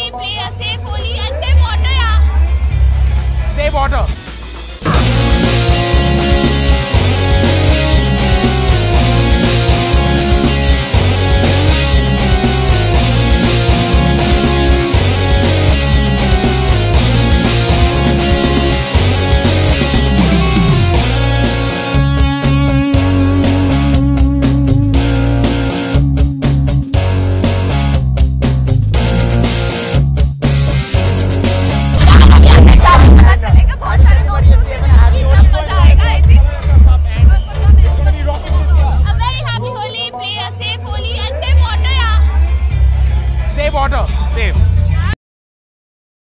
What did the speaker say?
we play a safe Holi and save water, yeah. Save water.